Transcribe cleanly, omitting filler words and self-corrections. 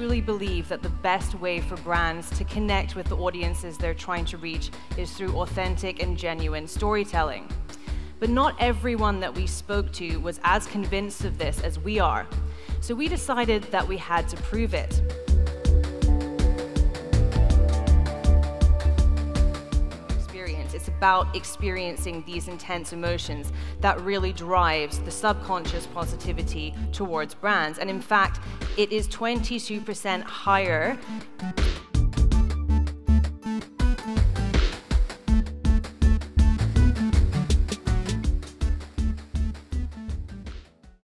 truly believe that the best way for brands to connect with the audiences they're trying to reach is through authentic and genuine storytelling. But not everyone that we spoke to was as convinced of this as we are. So we decided that we had to prove it. It's about experiencing these intense emotions that really drives the subconscious positivity towards brands. And in fact, it is 22% higher